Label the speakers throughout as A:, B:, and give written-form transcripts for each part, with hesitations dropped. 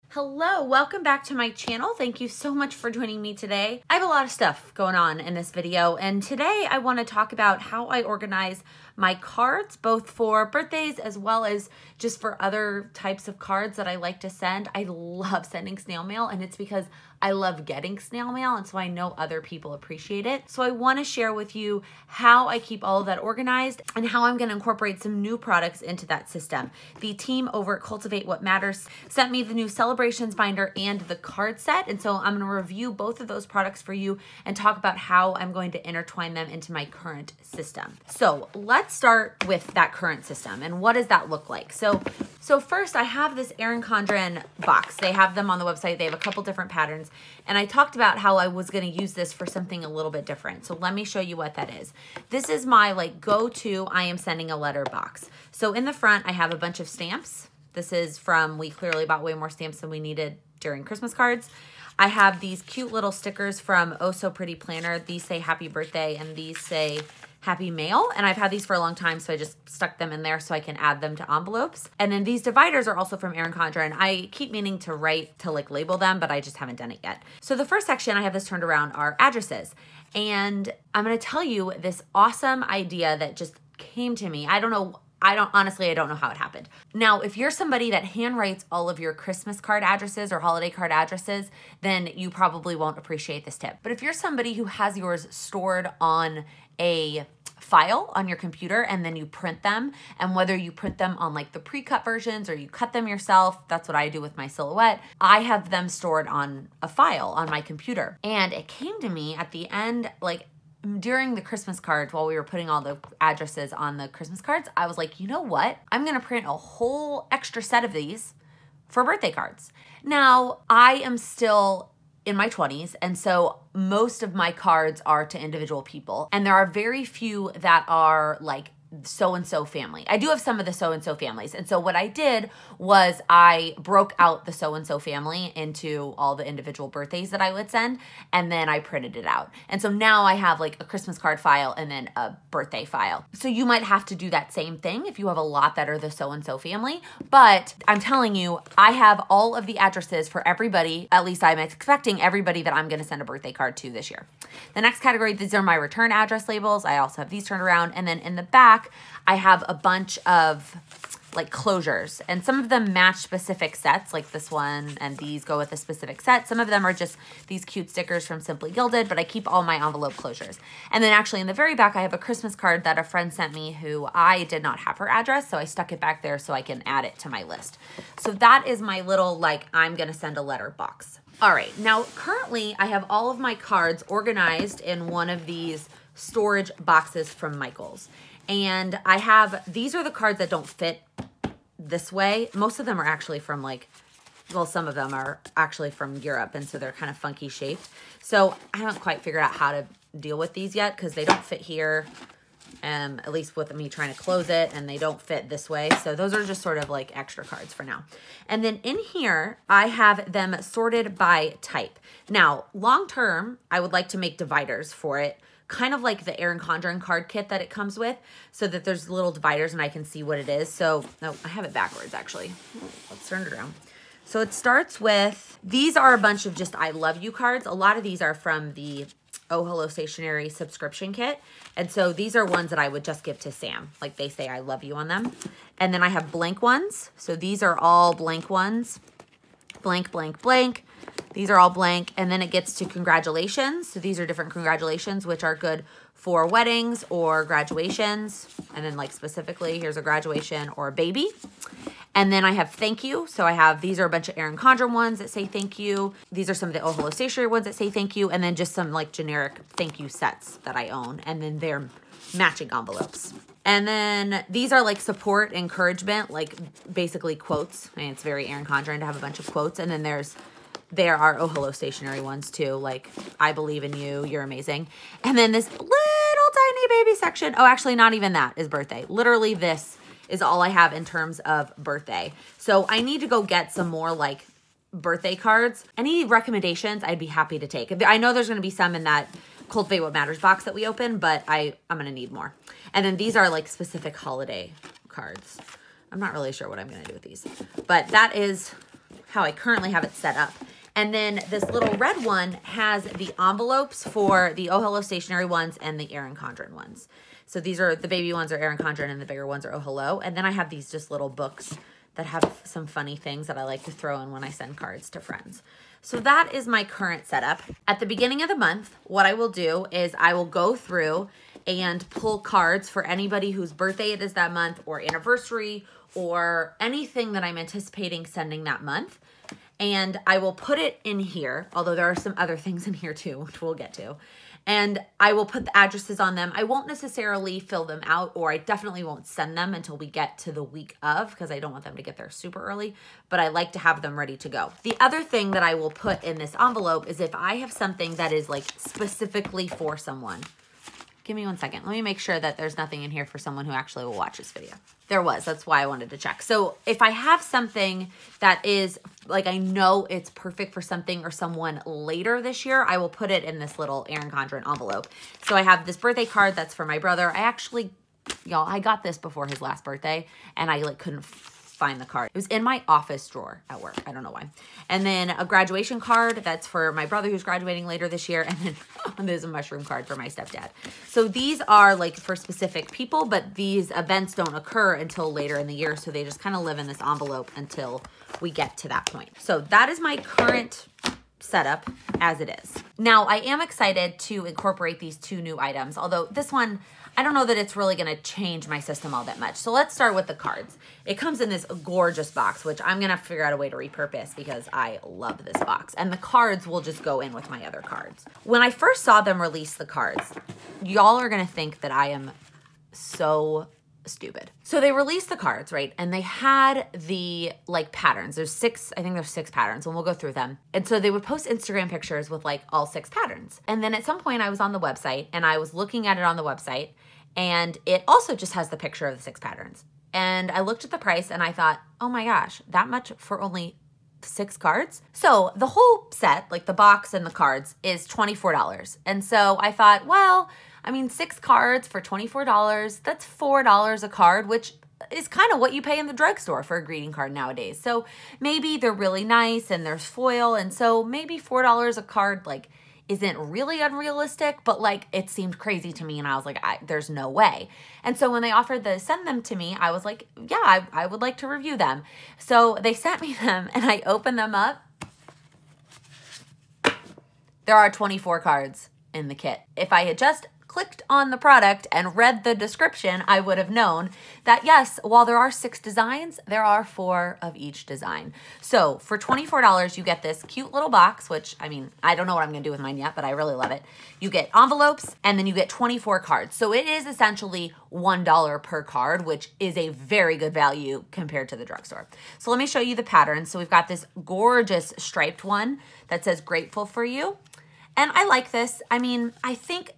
A: Hello, welcome back to my channel. Thank you so much for joining me today. I have a lot of stuff going on in this video, and today I want to talk about how I organize my cards, both for birthdays as well as just for other types of cards that I like to send. I love sending snail mail, and it's because I love getting snail mail, and so I know other people appreciate it. So I want to share with you how I keep all of that organized and how I'm going to incorporate some new products into that system. The team over at Cultivate What Matters sent me the new Celebrations binder and the card set, and so I'm going to review both of those products for you and talk about how I'm going to intertwine them into my current system. So let's start with that current system, and what does that look like? So first I have this Erin Condren box. They have them on the website. They have a couple different patterns, and I talked about how I was going to use this for something a little bit different. So let me show you what that is. This is my go-to I am sending a letter box. So in the front I have a bunch of stamps. This is from, we clearly bought way more stamps than we needed during Christmas cards. I have these cute little stickers from Oh So Pretty Planner. These say happy birthday and these say happy mail, and I've had these for a long time, so I just stuck them in there so I can add them to envelopes. And then these dividers are also from Erin Condren. I keep meaning to write to label them, but I just haven't done it yet. So the first section, I have this turned around, are addresses. And I'm gonna tell you this awesome idea that just came to me. Honestly, I don't know how it happened. Now, if you're somebody that handwrites all of your Christmas card addresses or holiday card addresses, then you probably won't appreciate this tip. But if you're somebody who has yours stored on a file on your computer and then you print them, and whether you print them on the pre-cut versions or you cut them yourself, that's what I do with my silhouette. I have them stored on a file on my computer. And it came to me at the end, during the Christmas cards, while we were putting all the addresses on the Christmas cards, I was like, you know what? I'm gonna print a whole extra set of these for birthday cards. Now, I am still in my 20s, and so most of my cards are to individual people, and there are very few that are so-and-so family. I do have some of the so-and-so families. And so what I did was I broke out the so-and-so family into all the individual birthdays that I would send, and then I printed it out. And so now I have a Christmas card file and then a birthday file. So you might have to do that same thing if you have a lot that are the so-and-so family. But I'm telling you, I have all of the addresses for everybody, at least I'm expecting everybody that I'm gonna send a birthday card to this year. The next category, these are my return address labels. I also have these turned around. And then in the back, I have a bunch of closures, and some of them match specific sets, like this one, and these go with a specific set. Some of them are just these cute stickers from Simply Gilded, but I keep all my envelope closures. And then actually in the very back, I have a Christmas card that a friend sent me who I did not have her address, so I stuck it back there so I can add it to my list. So that is my little, I'm gonna send a letter box. All right, now currently I have all of my cards organized in one of these storage boxes from Michaels. And I have, these are the cards that don't fit this way. Most of them are actually from some of them are actually from Europe, and so they're kind of funky shaped. So I haven't quite figured out how to deal with these yet because they don't fit here, at least with me trying to close it, and they don't fit this way. So those are just sort of extra cards for now. And then in here, I have them sorted by type. Now, long term, I would like to make dividers for it, kind of like the Erin Condren card kit that it comes with, so that there's little dividers and I can see what it is. So, no, I have it backwards actually. Let's turn it around. So it starts with, these are a bunch of just I love you cards. A lot of these are from the Oh Hello Stationery subscription kit. And so these are ones that I would just give to Sam. They say I love you on them. And then I have blank ones. So these are all blank ones. Blank, blank, blank. These are all blank, and then it gets to congratulations. So these are different congratulations, which are good for weddings or graduations. And then specifically, here's a graduation or a baby. And then I have thank you. So I have, these are a bunch of Erin Condren ones that say thank you. These are some of the Oh Hello Stationery ones that say thank you. And then just some generic thank you sets that I own. And then they're matching envelopes. And then these are support, encouragement, basically quotes. I mean, it's very Erin Condren to have a bunch of quotes. And then there are Oh Hello Stationery ones too, I believe in you, you're amazing. And then this little tiny baby section. Oh, actually not even that is birthday. Literally this is all I have in terms of birthday. So I need to go get some more birthday cards. Any recommendations I'd be happy to take. I know there's gonna be some in that Cultivate What Matters box that we open, but I'm gonna need more. And then these are specific holiday cards. I'm not really sure what I'm gonna do with these, but that is how I currently have it set up. And then this little red one has the envelopes for the Oh Hello Stationery ones and the Erin Condren ones. So these are, the baby ones are Erin Condren and the bigger ones are Oh Hello. And then I have these just little books that have some funny things that I like to throw in when I send cards to friends. So that is my current setup. At the beginning of the month, what I will do is I will go through and pull cards for anybody whose birthday it is that month, or anniversary, or anything that I'm anticipating sending that month. And I will put it in here, although there are some other things in here too, which we'll get to. And I will put the addresses on them. I won't necessarily fill them out, or I definitely won't send them until we get to the week of, because I don't want them to get there super early, but I like to have them ready to go. The other thing that I will put in this envelope is if I have something that is like specifically for someone. Give me 1 second. Let me make sure that there's nothing in here for someone who actually will watch this video. There was, that's why I wanted to check. So if I have something that is like, I know it's perfect for something or someone later this year, I will put it in this little Erin Condren envelope. So I have this birthday card that's for my brother. I actually, y'all, I got this before his last birthday and I like couldn't find the card. It was in my office drawer at work. I don't know why. And then a graduation card that's for my brother who's graduating later this year. And then there's a mushroom card for my stepdad. So these are like for specific people, but these events don't occur until later in the year. So they just kind of live in this envelope until we get to that point. So that is my current setup as it is. Now I am excited to incorporate these 2 new items, although this one, I don't know that it's really going to change my system all that much. So let's start with the cards. It comes in this gorgeous box, which I'm going to figure out a way to repurpose because I love this box. And the cards will just go in with my other cards. When I first saw them release the cards, y'all are going to think that I am so stupid. So they released the cards, right? And they had the like patterns. There's 6, I think there's 6 patterns, and we'll go through them. And so they would post Instagram pictures with like all 6 patterns. And then at some point I was on the website and I was looking at it on the website, and it also just has the picture of the 6 patterns. And I looked at the price and I thought, oh my gosh, that much for only 6 cards? So the whole set, like the box and the cards, is $24. And so I thought, well, I mean, 6 cards for $24, that's $4 a card, which is kind of what you pay in the drugstore for a greeting card nowadays. So maybe they're really nice and there's foil. And so maybe $4 a card, like, isn't really unrealistic, but like it seemed crazy to me and I was like, there's no way. And so when they offered to send them to me, I was like, yeah, I would like to review them. So they sent me them and I opened them up. There are 24 cards in the kit. If I had just clicked on the product and read the description, I would have known that yes, while there are 6 designs, there are 4 of each design. So for $24, you get this cute little box, which I mean, I don't know what I'm gonna do with mine yet, but I really love it. You get envelopes and then you get 24 cards. So it is essentially $1 per card, which is a very good value compared to the drugstore. So let me show you the patterns. So we've got this gorgeous striped one that says grateful for you. And I like this. I mean, I think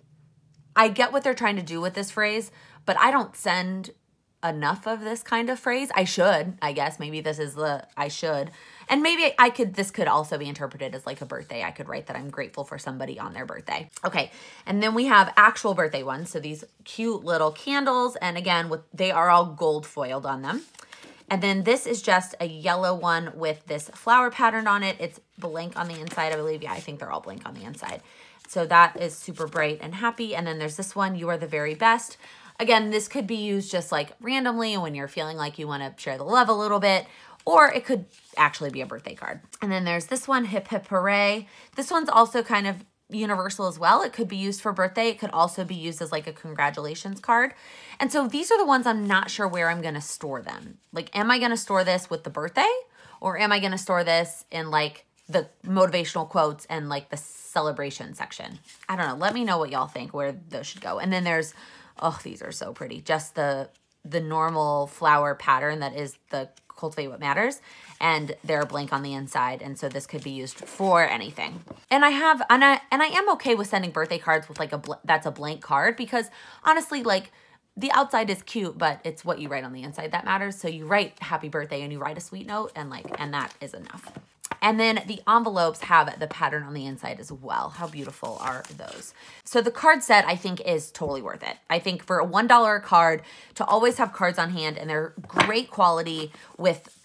A: I get what they're trying to do with this phrase, but I don't send enough of this kind of phrase. I should, I guess. Maybe this is the I should. And maybe this could also be interpreted as like a birthday. I could write that I'm grateful for somebody on their birthday. Okay, and then we have actual birthday ones. So these cute little candles, and again, they are all gold foiled on them. And then this is just a yellow one with this flower pattern on it. It's blank on the inside, I believe. Yeah, I think they're all blank on the inside. So that is super bright and happy. And then there's this one, you are the very best. Again, this could be used just like randomly when you're feeling like you want to share the love a little bit, or it could actually be a birthday card. And then there's this one, hip hip hooray. This one's also kind of universal as well. It could be used for birthday. It could also be used as like a congratulations card. And so these are the ones I'm not sure where I'm going to store them. Like, am I going to store this with the birthday, or am I going to store this in like the motivational quotes and like the celebration section? I don't know. Let me know what y'all think where those should go. And then there's, oh, these are so pretty. Just the normal flower pattern that is the Cultivate What Matters, and they're blank on the inside, and so this could be used for anything. And I am okay with sending birthday cards with like that's a blank card, because honestly, like, the outside is cute, but it's what you write on the inside that matters. So you write happy birthday and you write a sweet note, and that is enough. And then the envelopes have the pattern on the inside as well. How beautiful are those? So the card set, I think, is totally worth it. I think for a $1 card, to always have cards on hand, and they're great quality with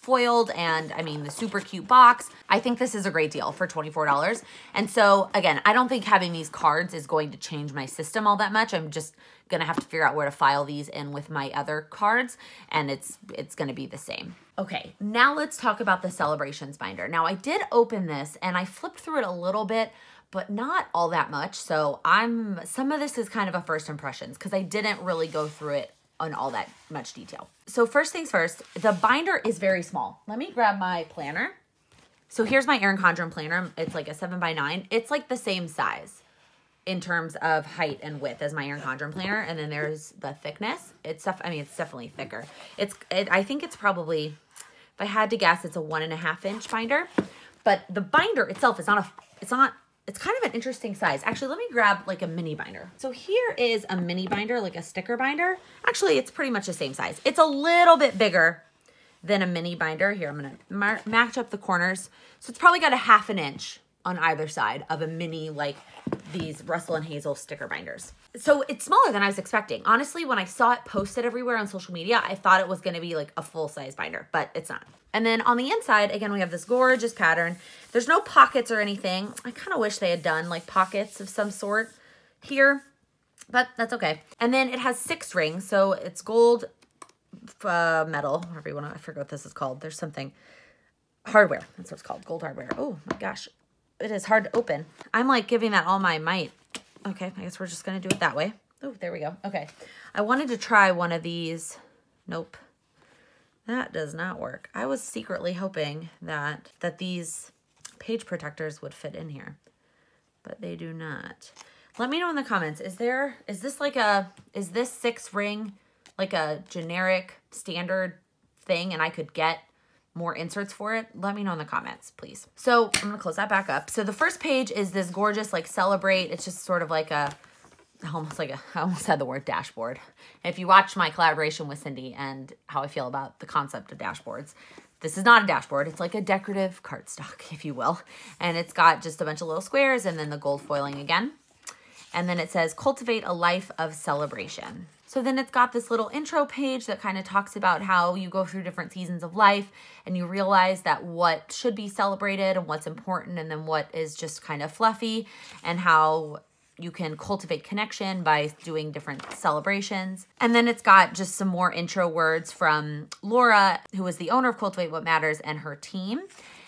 A: foiled, and I mean the super cute box. I think this is a great deal for $24. And so again, I don't think having these cards is going to change my system all that much. I'm just gonna have to figure out where to file these in with my other cards, and it's gonna be the same. Okay, now let's talk about the Celebrations binder. Now I did open this and I flipped through it a little bit, but not all that much. So some of this is kind of a first impressions because I didn't really go through it on all that much detail. So first things first, the binder is very small. Let me grab my planner. So here's my Erin Condren planner. It's like a 7x9. It's like the same size in terms of height and width as my Erin Condren planner. And then there's the thickness. It's definitely thicker. I think it's probably, if I had to guess, it's a 1.5 inch binder, but the binder itself is it's kind of an interesting size. Actually, let me grab like a mini binder. So here is a mini binder, like a sticker binder. Actually, it's pretty much the same size. It's a little bit bigger than a mini binder. Here, I'm gonna match up the corners. So it's probably got a 1/2 inch on either side of a mini, like these Russell and Hazel sticker binders. So it's smaller than I was expecting. Honestly, when I saw it posted everywhere on social media, I thought it was gonna be like a full-size binder, but it's not. And then on the inside, again, we have this gorgeous pattern. There's no pockets or anything. I kind of wish they had done like pockets of some sort here, but that's okay. And then it has 6 rings. So it's gold, metal, whatever you want to, I forget what this is called. There's something, hardware. That's what it's called, gold hardware. Oh my gosh, it is hard to open. I'm like giving that all my might. Okay, I guess we're just going to do it that way. Oh, there we go. Okay. I wanted to try one of these. Nope. That does not work. I was secretly hoping that these page protectors would fit in here, but they do not. Let me know in the comments, is this 6 ring like a generic standard thing and I could get more inserts for it? Let me know in the comments, please. So I'm gonna close that back up. So the first page is this gorgeous like celebrate. It's just sort of like I almost had the word dashboard. If you watch my collaboration with Cindy and how I feel about the concept of dashboards, this is not a dashboard. It's like a decorative cardstock, if you will. And it's got just a bunch of little squares and then the gold foiling again. And then it says, cultivate a life of celebration. So then it's got this little intro page that kind of talks about how you go through different seasons of life and you realize that what should be celebrated and what's important and then what is just kind of fluffy, and how you can cultivate connection by doing different celebrations. And then it's got just some more intro words from Laura, who is the owner of Cultivate What Matters, and her team.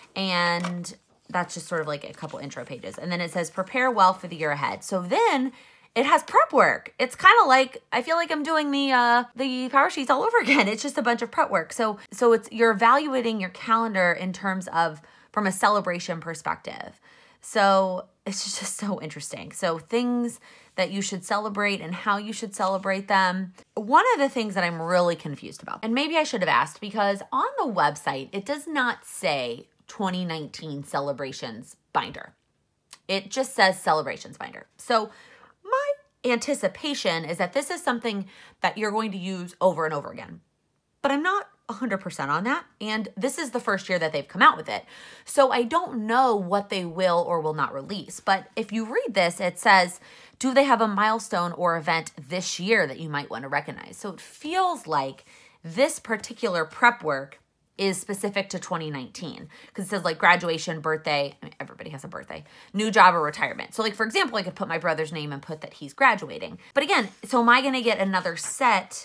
A: And that's just sort of like a couple intro pages. And then it says, prepare well for the year ahead. So then it has prep work. It's kind of like, I feel like I'm doing the power sheets all over again. It's just a bunch of prep work. So you're evaluating your calendar in terms of, from a celebration perspective. So it's just so interesting. So things that you should celebrate and how you should celebrate them. One of the things that I'm really confused about, and maybe I should have asked, because on the website, it does not say 2019 celebrations binder. It just says celebrations binder. So my anticipation is that this is something that you're going to use over and over again, but I'm not 100% on that. And this is the first year that they've come out with it. So I don't know what they will or will not release. But if you read this, it says, do they have a milestone or event this year that you might want to recognize? So it feels like this particular prep work is specific to 2019 because it says like graduation, birthday. I mean, everybody has a birthday, new job, or retirement. So like, for example, I could put my brother's name and put that he's graduating. But again, so am I going to get another set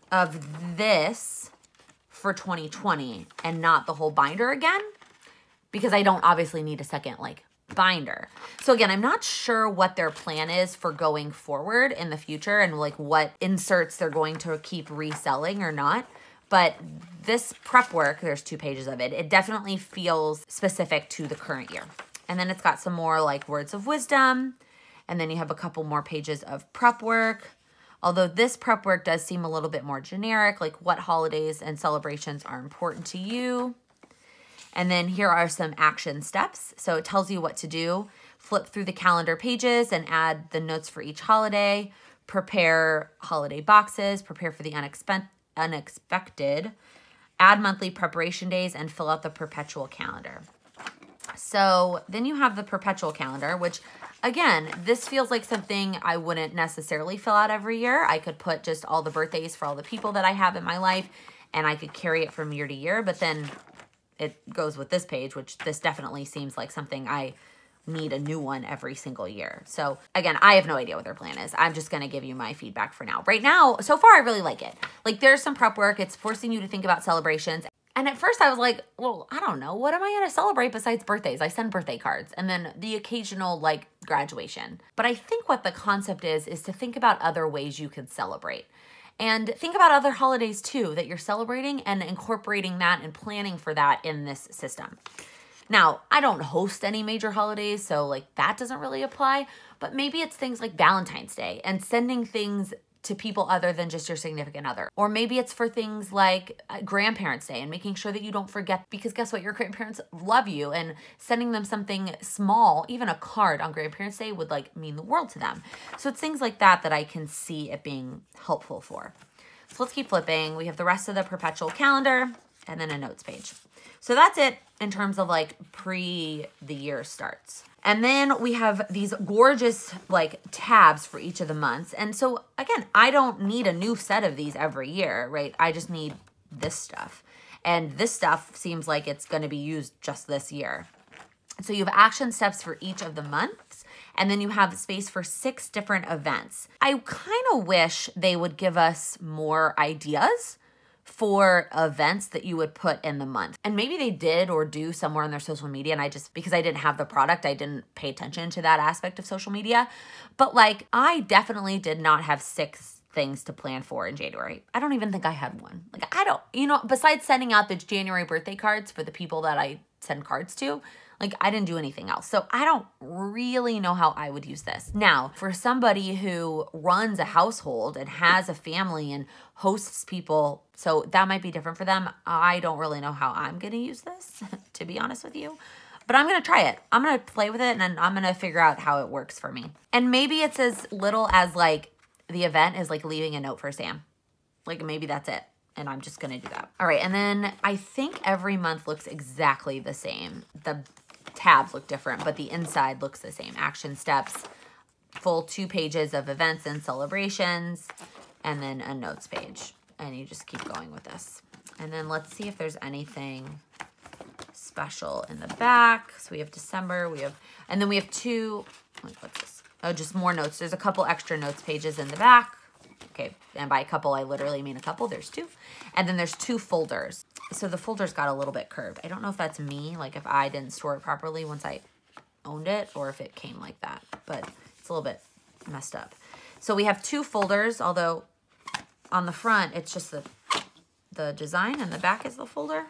A: of this for 2020 and not the whole binder again? Because I don't obviously need a second like binder. So again, I'm not sure what their plan is for going forward in the future and like what inserts they're going to keep reselling or not. But this prep work, there's 2 pages of it. It definitely feels specific to the current year. And then it's got some more like words of wisdom. And then you have a couple more pages of prep work. Although this prep work does seem a little bit more generic, like what holidays and celebrations are important to you. And then here are some action steps. So it tells you what to do. Flip through the calendar pages and add the notes for each holiday. Prepare holiday boxes. Prepare for the unexpected. Add monthly preparation days and fill out the perpetual calendar. So then you have the perpetual calendar, which again, this feels like something I wouldn't necessarily fill out every year. I could put just all the birthdays for all the people that I have in my life and I could carry it from year to year. But then it goes with this page, which this definitely seems like something I need a new one every single year. So again, I have no idea what their plan is. I'm just going to give you my feedback for now. Right now, so far, I really like it. Like there's some prep work. It's forcing you to think about celebrations. And at first I was like, well, I don't know. What am I going to celebrate besides birthdays? I send birthday cards and then the occasional like graduation. But I think what the concept is to think about other ways you can celebrate. And think about other holidays too that you're celebrating and incorporating that and planning for that in this system. Now, I don't host any major holidays, so like that doesn't really apply, but maybe it's things like Valentine's Day and sending things to people other than just your significant other. Or maybe it's for things like Grandparents' Day and making sure that you don't forget, because guess what? Your grandparents love you, and sending them something small, even a card on Grandparents' Day would like mean the world to them. So it's things like that that I can see it being helpful for. So let's keep flipping. We have the rest of the perpetual calendar and then a notes page. So that's it in terms of like the year starts. And then we have these gorgeous like tabs for each of the months. And so again, I don't need a new set of these every year, right? I just need this stuff. And this stuff seems like it's going to be used just this year. So you have action steps for each of the months, and then you have space for 6 different events. I kind of wish they would give us more ideas for events that you would put in the month. And maybe they did or do somewhere on their social media, and I just, because I didn't have the product, I didn't pay attention to that aspect of social media. But like, I definitely did not have 6 things to plan for in January. I don't even think I had one. Like, I don't, besides sending out the January birthday cards for the people that I send cards to, like I didn't do anything else. So I don't really know how I would use this. Now, for somebody who runs a household and has a family and hosts people, so that might be different for them. I don't really know how I'm going to use this, to be honest with you. But I'm going to try it. I'm going to play with it, and I'm going to figure out how it works for me. And maybe it's as little as like the event is like leaving a note for Sam. Like maybe that's it. And I'm just going to do that. All right. And then I think every month looks exactly the same. The tabs look different, but the inside looks the same. Action steps, full 2 pages of events and celebrations, and then a notes page. And you just keep going with this. And then let's see if there's anything special in the back. So we have December, and then we have 2, what's this? Oh, just more notes. There's a couple extra notes pages in the back. Okay, and by a couple, I literally mean a couple. There's 2. And then there's 2 folders. So the folders got a little bit curved. I don't know if that's me, like if I didn't store it properly once I owned it, or if it came like that, but it's a little bit messed up. So we have 2 folders, although on the front, it's just the design, and the back is the folder.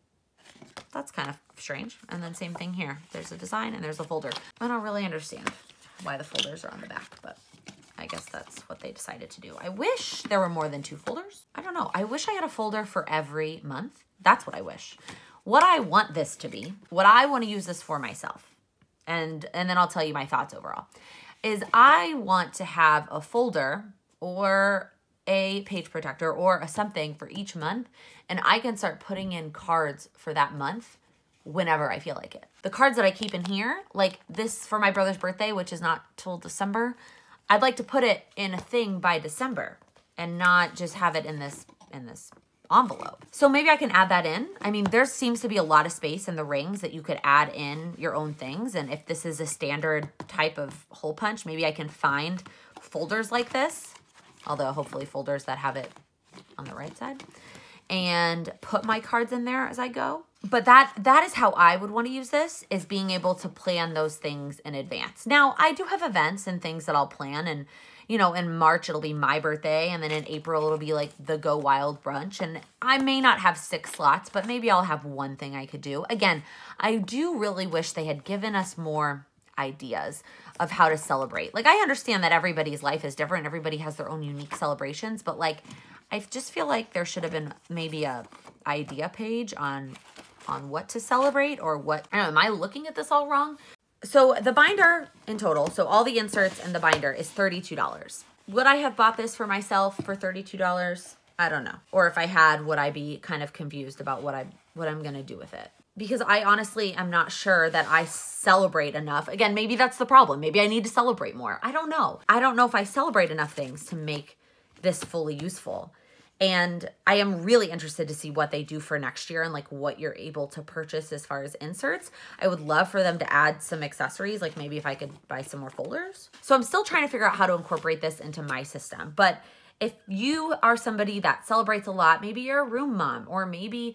A: That's kind of strange. And then same thing here. There's a design and there's a folder. I don't really understand why the folders are on the back, but I guess that's what they decided to do. I wish there were more than 2 folders. I don't know. I wish I had a folder for every month. That's what I wish. What I want this to be, what I want to use this for myself, and then I'll tell you my thoughts overall, is I want to have a folder or a page protector or a something for each month, and I can start putting in cards for that month whenever I feel like it. The cards that I keep in here, like this for my brother's birthday, which is not till December, I'd like to put it in a thing by December and not just have it in this envelope. So maybe I can add that in. I mean, there seems to be a lot of space in the rings that you could add in your own things. And if this is a standard type of hole punch, maybe I can find folders like this, although hopefully folders that have it on the right side, and put my cards in there as I go. But that is how I would want to use this, is being able to plan those things in advance. Now, I do have events and things that I'll plan, and in March it'll be my birthday, and then in April it'll be like the Go Wild brunch, and I may not have 6 slots, but maybe I'll have one thing I could do. Again, I do really wish they had given us more ideas of how to celebrate. Like, I understand that everybody's life is different, everybody has their own unique celebrations, but like, I just feel like there should have been maybe a idea page on what to celebrate, or what, I don't know, am I looking at this all wrong? So the binder in total, so all the inserts and the binder, is $32. Would I have bought this for myself for $32? I don't know. Or if I had, would I be kind of confused about what I'm going to do with it? Because I honestly am not sure that I celebrate enough. Again, maybe that's the problem. Maybe I need to celebrate more. I don't know. I don't know if I celebrate enough things to make this fully useful. And I am really interested to see what they do for next year and like what you're able to purchase as far as inserts. I would love for them to add some accessories, like maybe if I could buy some more folders. So I'm still trying to figure out how to incorporate this into my system. But if you are somebody that celebrates a lot, maybe you're a room mom, or maybe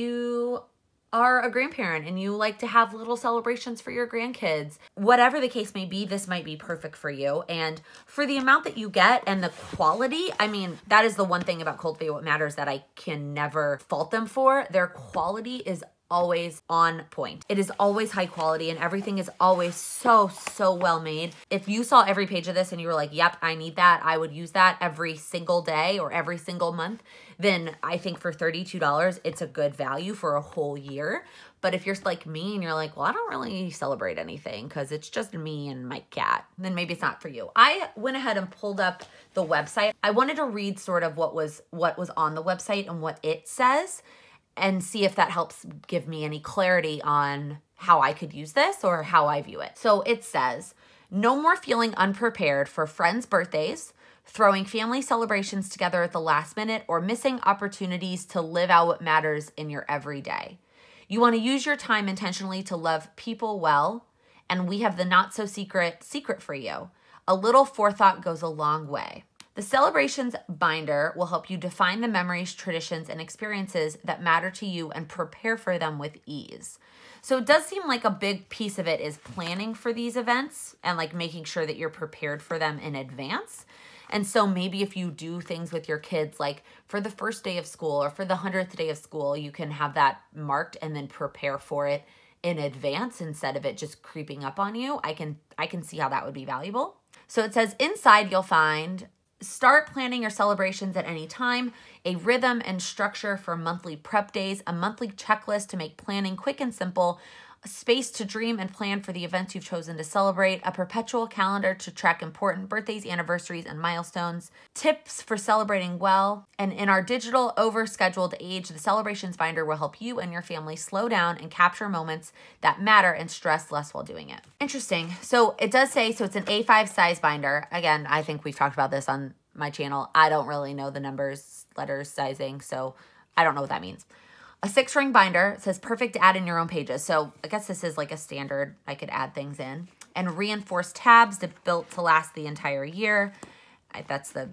A: you are a grandparent and you like to have little celebrations for your grandkids. Whatever the case may be, this might be perfect for you. And for the amount that you get and the quality, I mean, that is the one thing about Cultivate What Matters that I can never fault them for. Their quality is always on point. It is always high quality and everything is always so well made. If you saw every page of this and you were like, yep, I need that, I would use that every single day or every single month, then I think for $32, it's a good value for a whole year. But if you're like me and you're like, well, I don't really celebrate anything because it's just me and my cat, then maybe it's not for you. I went ahead and pulled up the website. I wanted to read sort of what was on the website and what it says, and see if that helps give me any clarity on how I could use this or how I view it. So it says, no more feeling unprepared for friends' birthdays, throwing family celebrations together at the last minute, or missing opportunities to live out what matters in your everyday. You want to use your time intentionally to love people well, and we have the not so secret for you. A little forethought goes a long way. The Celebrations binder will help you define the memories, traditions, and experiences that matter to you and prepare for them with ease. So it does seem like a big piece of it is planning for these events and like making sure that you're prepared for them in advance. And so maybe if you do things with your kids, like for the first day of school or for the 100th day of school, you can have that marked and then prepare for it in advance instead of it just creeping up on you. I can see how that would be valuable. So it says inside you'll find start planning your celebrations at any time, a rhythm and structure for monthly prep days, a monthly checklist to make planning quick and simple, a space to dream and plan for the events you've chosen to celebrate, a perpetual calendar to track important birthdays, anniversaries, and milestones, tips for celebrating well, and in our digital overscheduled age, the Celebrations binder will help you and your family slow down and capture moments that matter and stress less while doing it. Interesting. So it does say, so it's an A5 size binder. Again, I think we've talked about this on my channel. I don't really know the numbers, letters, sizing, so I don't know what that means. A 6-ring binder. It says perfect to add in your own pages. So I guess this is like a standard. I could add things in. And reinforced tabs built to last the entire year. That's the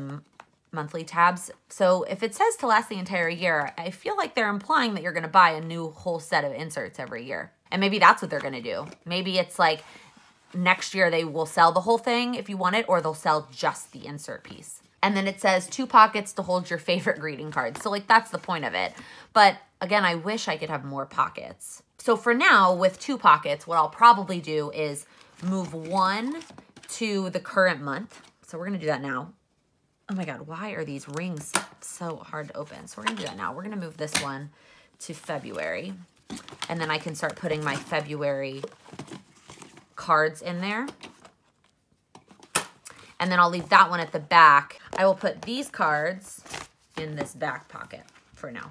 A: monthly tabs. So if it says to last the entire year, I feel like they're implying that you're going to buy a new whole set of inserts every year. And maybe that's what they're going to do. Maybe it's like next year they will sell the whole thing if you want it, or they'll sell just the insert piece. And then it says 2 pockets to hold your favorite greeting cards. So like that's the point of it. But again, I wish I could have more pockets. So for now, with 2 pockets, what I'll probably do is move one to the current month. So we're gonna do that now. Oh my God, why are these rings so hard to open? So we're gonna do that now. We're gonna move this one to February. And then I can start putting my February cards in there. And then I'll leave that one at the back. I will put these cards in this back pocket for now.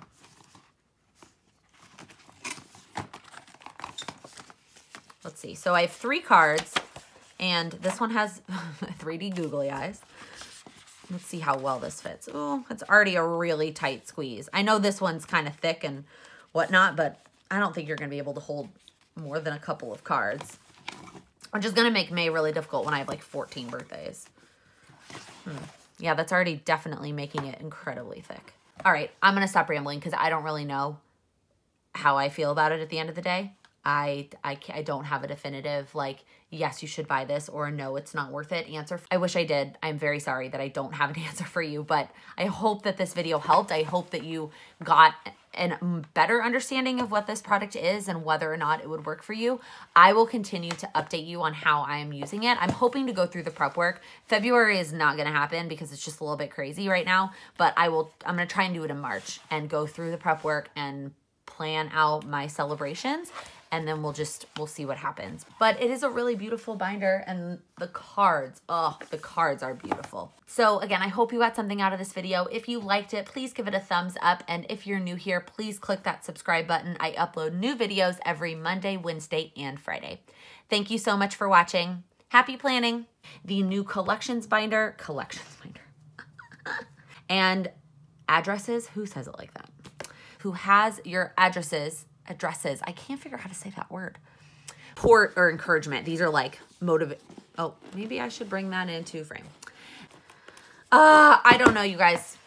A: Let's see. So I have 3 cards, and this one has 3D googly eyes. Let's see how well this fits. Oh, it's already a really tight squeeze. I know this one's kind of thick and whatnot, but I don't think you're going to be able to hold more than a couple of cards, which is going to make May really difficult when I have like 14 birthdays. Yeah, that's already definitely making it incredibly thick. All right, I'm going to stop rambling because I don't really know how I feel about it at the end of the day. I don't have a definitive, like, yes, you should buy this, or no, it's not worth it answer. I wish I did. I'm very sorry that I don't have an answer for you, but I hope that this video helped. I hope that you got a better understanding of what this product is and whether or not it would work for you. I will continue to update you on how I am using it. I'm hoping to go through the prep work. February is not going to happen because it's just a little bit crazy right now, but I'm going to try and do it in March and go through the prep work and plan out my celebrations. And then we'll see what happens. But it is a really beautiful binder, and the cards, oh, the cards are beautiful. So again, I hope you got something out of this video. If you liked it, please give it a thumbs up. And if you're new here, please click that subscribe button. I upload new videos every Monday, Wednesday, and Friday. Thank you so much for watching. Happy planning. The new collections binder, and addresses. Who says it like that? Who has your addresses. I can't figure out how to say that word. Support or encouragement. These are like oh, maybe I should bring that into frame. I don't know, you guys.